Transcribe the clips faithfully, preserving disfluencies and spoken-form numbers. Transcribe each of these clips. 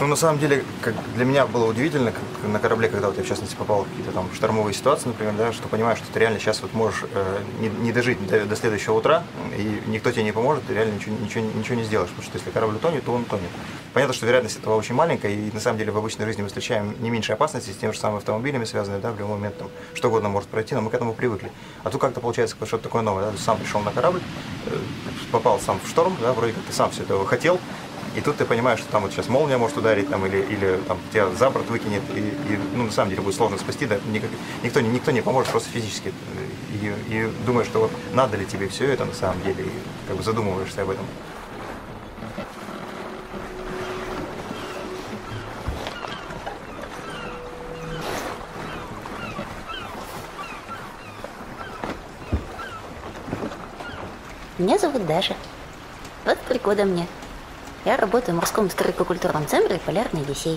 Ну, на самом деле, как для меня было удивительно, как на корабле, когда вот я, в частности, попал в какие-то там штормовые ситуации, например, да, что понимаешь, что ты реально сейчас вот можешь э, не, не дожить до, до следующего утра, и никто тебе не поможет, ты реально ничего, ничего, ничего не сделаешь, потому что если корабль утонет, то он утонет. Понятно, что вероятность этого очень маленькая, и на самом деле в обычной жизни мы встречаем не меньше опасности с теми же самыми автомобилями связанными, да, в любой момент там что угодно может пройти, но мы к этому привыкли. А тут как-то получается что-то такое новое, да, ты сам пришел на корабль, э, попал сам в шторм, да, вроде как ты сам все этого хотел. И тут ты понимаешь, что там вот сейчас молния может ударить, там, или, или там, тебя за борт выкинет, и, и ну, на самом деле будет сложно спасти, да, никак, никто, никто не поможет просто физически. И, и думаешь, что вот надо ли тебе все это на самом деле, и как бы задумываешься об этом. Меня зовут Даша. двадцать три года мне. Я работаю в морском историко-культурном центре «Полярный Одиссей».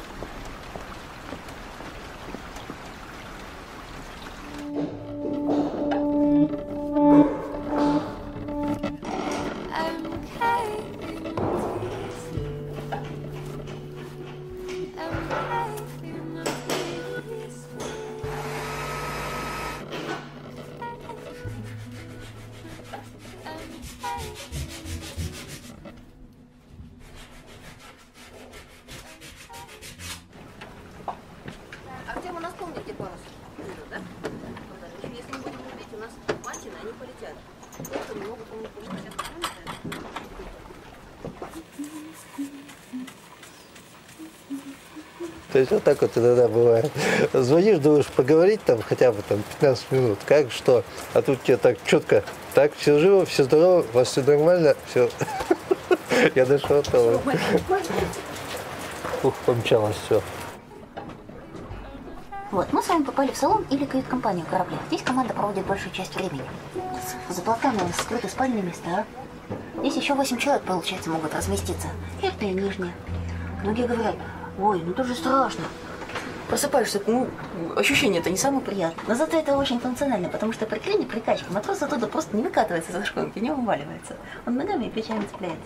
То есть вот так вот иногда бывает. Звонишь, думаешь, поговорить там хотя бы там пятнадцать минут, как, что, а тут тебе так четко, так, все живо, все здорово, у вас все нормально, все. Я дошел от того. Ух, помчалось все. Вот, мы с вами попали в салон или кают-компанию корабля. Здесь команда проводит большую часть времени. Заплатаны скрыты спальные места. Здесь еще восемь человек, получается, могут разместиться. Верхняя и нижняя. Многие говорят: ой, ну тоже страшно. Просыпаешься, ну, ощущение-то не самое приятное. Но зато это очень функционально, потому что при крайней прикачке матрос оттуда просто не выкатывается за шконки, не вываливается. Он ногами и плечами цепляется.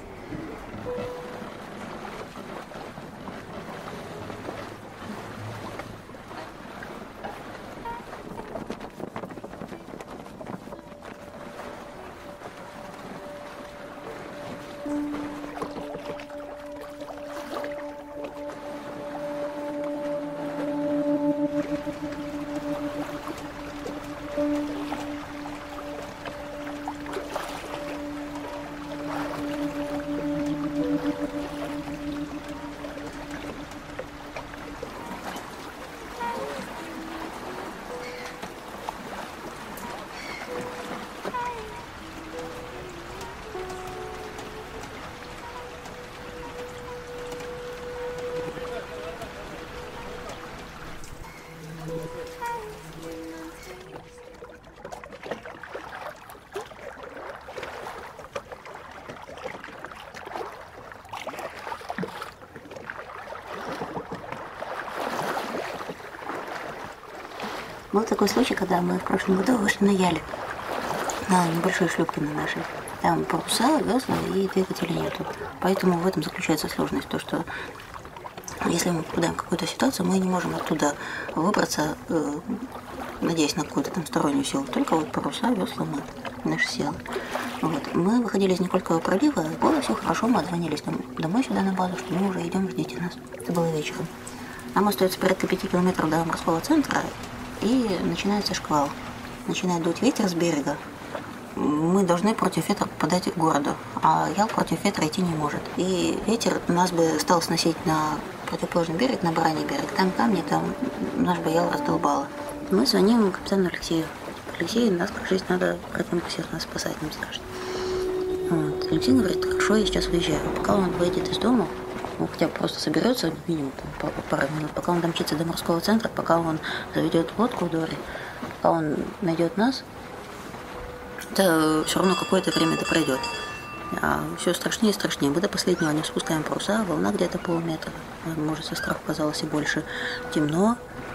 Был такой случай, когда мы в прошлом году вышли на Яле, на небольшой шлюпке на нашей. Там паруса, весла и двигателя нету. Поэтому в этом заключается сложность, то что если мы попадаем в какую-то ситуацию, мы не можем оттуда выбраться, э, надеясь на какую-то там стороннюю силу. Только вот паруса, весла, мы, наши силы. Вот. Мы выходили из Никольского пролива, было все хорошо, мы отзвонились там, домой сюда на базу, что мы уже идем, ждите нас. Это было вечером. Нам остается порядка пяти километров до морского центра, и начинается шквал. Начинает дуть ветер с берега. Мы должны против ветра попадать к городу, а Ял против ветра идти не может. И ветер нас бы стал сносить на противоположный берег, на Бараний берег. Там камни, там наш бы Ял раздолбало. Мы звоним капитану Алексею. Алексей, нас как жизнь надо к этому всех нас спасать, нам страшно. Вот. Алексей говорит: хорошо, я сейчас выезжаю. Пока он выйдет из дома, ну, хотя бы просто соберется минимум там, пару минут, пока он домчится до морского центра, пока он заведет лодку в Доре, пока он найдет нас, это все равно какое-то время это пройдет. А все страшнее и страшнее. Мы до последнего не спускаем паруса, волна где-то полметра, может, со страху казалось и больше. Темно.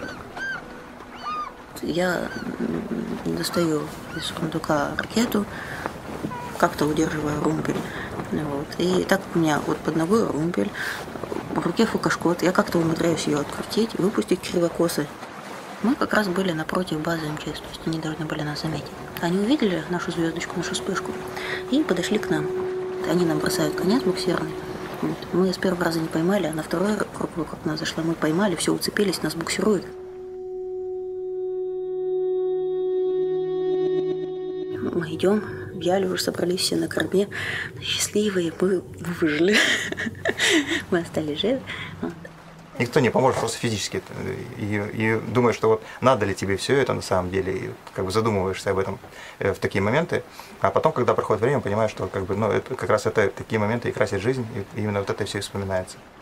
Я достаю из сундука ракету, как-то удерживая румпель. Вот. И так как у меня вот под ногой румпель, в руке фокошкот. Я как-то умудряюсь ее открутить и выпустить кривокосы. Мы как раз были напротив базы эм че эс, то есть они должны были нас заметить. Они увидели нашу звездочку, нашу вспышку и подошли к нам. Они нам бросают конец буксирный. Вот. Мы с первого раза не поймали, а на второй круг, как нас зашла, мы поймали, все, уцепились, нас буксируют. Мы идем, взяли, уже собрались все на корме, счастливые, мы выжили. Мы остались живы. Никто не поможет просто физически. И, и думаешь, что вот надо ли тебе все это на самом деле, и как бы задумываешься об этом в такие моменты. А потом, когда проходит время, понимаешь, что как бы, ну, это, как раз это такие моменты и красят жизнь, и именно вот это все и вспоминается.